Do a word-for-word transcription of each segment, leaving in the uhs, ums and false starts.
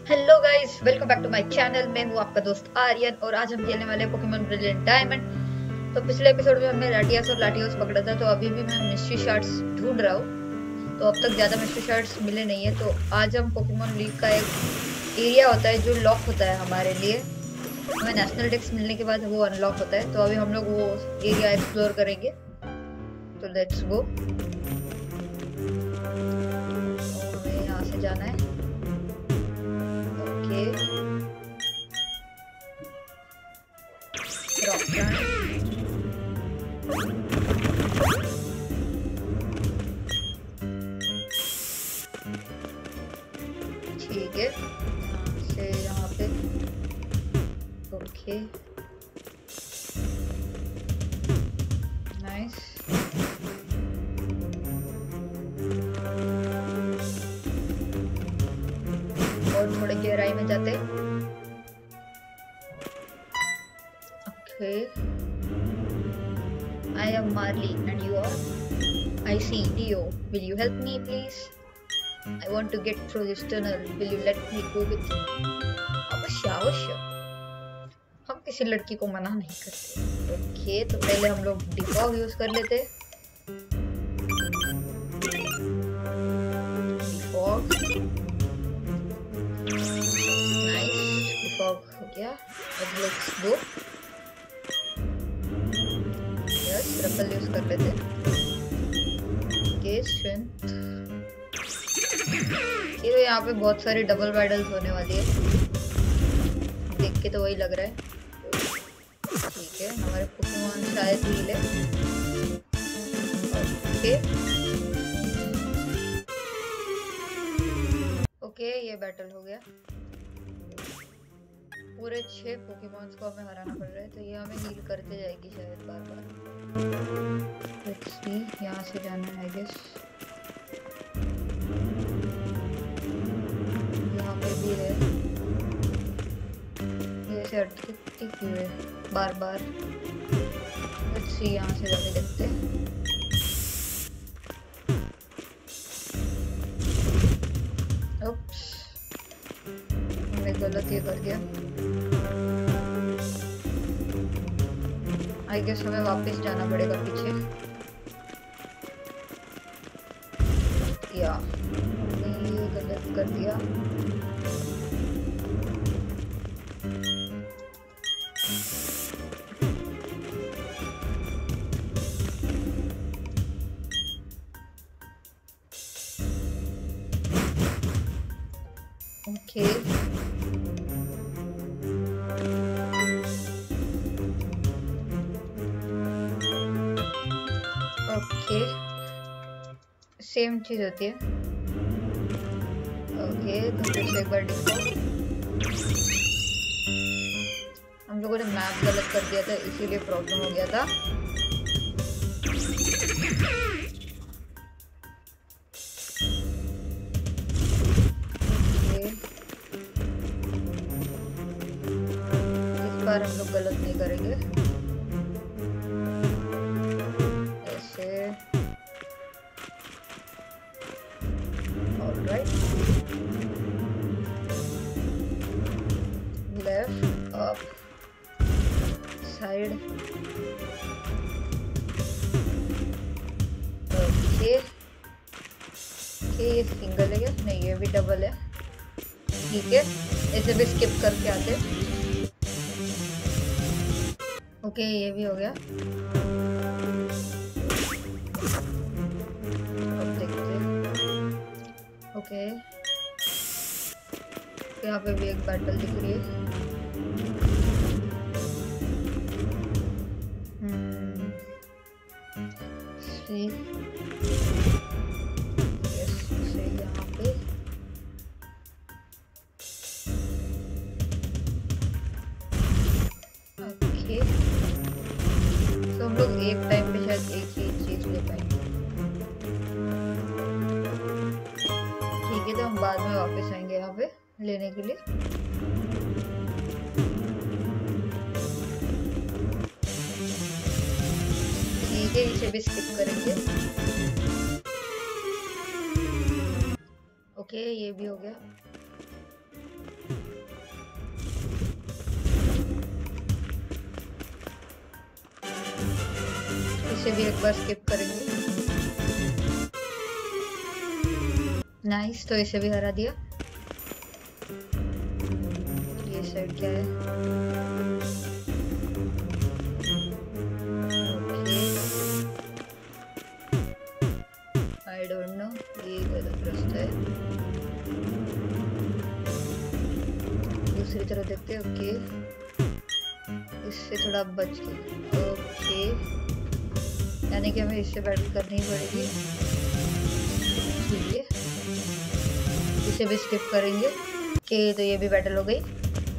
Hello guys, welcome back to my channel. मैं हूँ आपका दोस्त आर्यन और आज हम खेलने वाले पोकेमॉन ब्रिलियंट डायमंड। तो पिछले एपिसोड में हमने लाटियास और लाटियोस पकड़ा था, तो अभी भी मैं मिस्ट्री शार्ट्स ढूंढ रहा हूँ। तो अब तक ज्यादा मिस्ट्री शार्ट्स मिले नहीं है, तो आज हम पोकेमॉन लीग का एक एरिया होता है जो लॉक होता है हमारे लिए। हमें नेशनल डेक्स मिलने के बाद वो अनलॉक होता है, तो अभी हम लोग वो एरिया एक्सप्लोर करेंगे। तो लेट्स गो। हमें यहाँ से जाना है। ओके, रॉक ठीक है, यहाँ से यहाँ पे। Okay, nice. और थोड़े गहराई में जाते। Okay, I am Marley and you are? I see, Dio. Will you help me please? I want to get through this tunnel. Will you let me go with you? अवश्य अवश्य, हम किसी लड़की को मना नहीं करते। ओके, तो पहले हम लोग डिफॉग यूज कर लेते। डिफॉग, नाइस, डिफॉग हो गया। अब लेट्स गो। यस, रफल यूज कर लेते। Okay, strength. ये तो यहाँ पे बहुत सारी डबल बैटल्स होने वाली है, देख के तो वही लग रहा है। ठीक है, हमारे पोकेमॉन शायद हील है। ओके ओके, ये बैटल हो गया। पूरे छह पोकेमॉन्स को हमें हराना पड़ रहा है, तो ये हमें हील करते जाएगी शायद बार बार। लेट्स सी, यहाँ से जाना है आई गेस। यहाँ पे भी है, ये से अटकती क्यों है बार बार। लेट्स सी, यहाँ से जाके देखते हैं। ओप्स, हमने गलत ये कर दिया। आई गेस हमें वापस जाना पड़ेगा पीछे। या ये गलत कर दिया। ओके, ओके, सेम चीज होती है। ओके, तो फिर से एक बार डिफॉल्ट। हम लोगों ने मैप गलत कर दिया था, इसीलिए प्रॉब्लम हो गया था। इस बार हम लोग गलत नहीं करेंगे। Left, up, side. ओके, ये सिंगल है क्या? नहीं, ये भी डबल है। ठीक है, ऐसे भी स्किप करके आते। ओके, ये भी हो गया। अब देखते हैं। ओके, यहाँ पे भी एक बैटल दिख रही है। हम्म, सी, यस, से यहाँ पे। ओके, तो हम लोग एक टाइम पे शायद एक ही चीज ले पाएंगे। ठीक है, तो हम बाद में वापस आएंगे यहाँ पे लेने के लिए। ठीक है, इसे भी स्किप करेंगे। ओके, ये भी हो गया। इसे भी एक बार स्किप करेंगे। नाइस, तो इसे भी हरा दिया। ये साइड क्या है? आई डोंट नो, ये गलत रास्ता है। दूसरी तरफ देखते हैं। ओके, इससे थोड़ा बच के। ओके, यानी कि हमें इससे बैटल करनी पड़ेगी। ठीक है, इसे भी स्किप करेंगे। ओके, तो ये भी बैटल हो गई।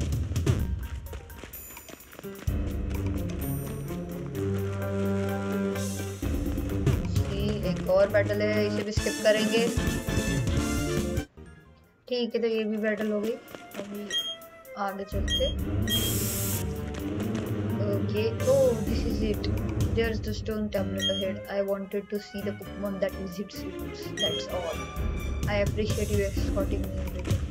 एक और बैटल है, इसे भी स्किप करेंगे। ठीक है, तो ये भी बैटल हो गई। अभी आगे चलते। Okay, oh this is it. There's the stone tablet ahead. I wanted to see the Pokemon that visits roots. That's all. I appreciate you escorting me over there.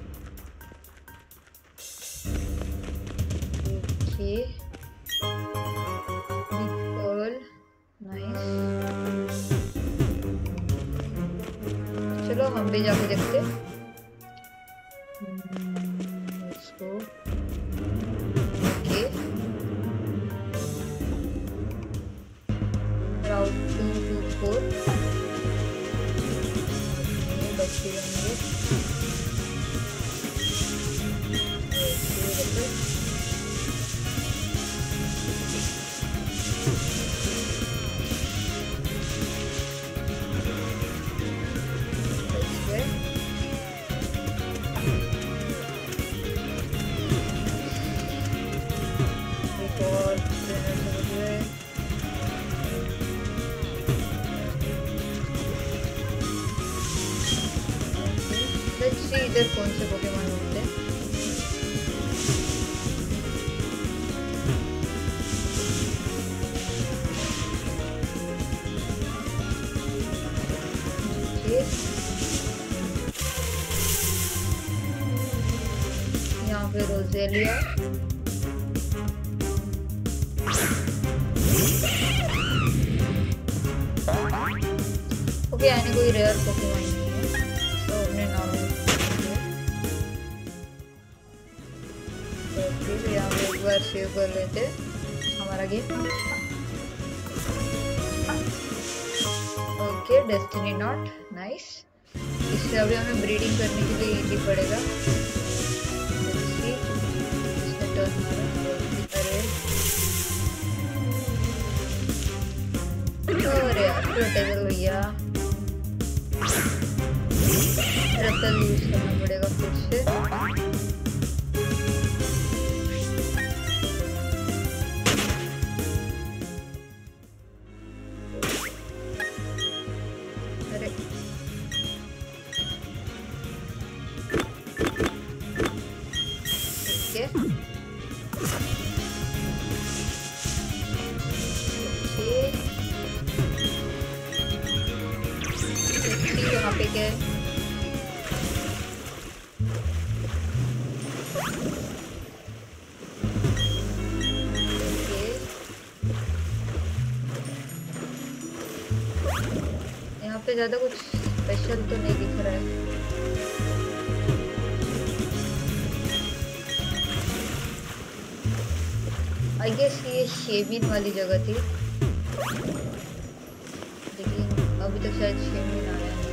Okay. Big Pearl. Nice. चलो हम भी जाके देखते हैं। Let's go. Okay. Route two two four. बच्चे होंगे। इधर कौन से पोकेमॉन होते हैं? यहाँ पे रोजेलिया। ओके, यानी कोई रेयर पोकेमॉन नहीं है, तो हमने नॉर्मल यहाँ पे एक बार सेव कर लेते हमारा game. Okay, destiny not. Nice, इससे अभी हमें ब्रीडिंग करने के लिए इजी पड़ेगा। इसने टर्न मारा। अरे यार, प्रोटेबल भैया, रतल यूज करना पड़ेगा फिर से। यहाँ पे क्या है? यहाँ पे ज्यादा कुछ स्पेशल तो नहीं दिख रहा है। आई गेस ये शेबिन वाली जगह थी, लेकिन अभी तक शायद शेबिन आया है।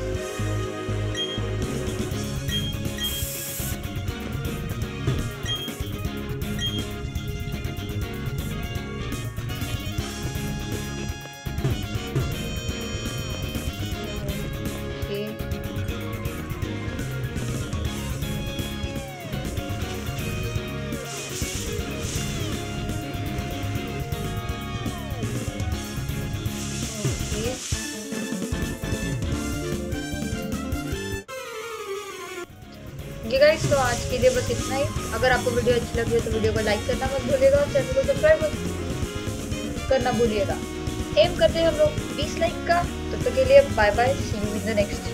गाइस, तो आज के लिए बस इतना ही। अगर आपको वीडियो अच्छी लगी हो तो वीडियो को लाइक करना मत भूलिएगा और चैनल को सब्सक्राइब करना भूलिएगा। एम करते हैं हम लोग बीस लाइक का। तब तक के लिए bye bye, see you in the next.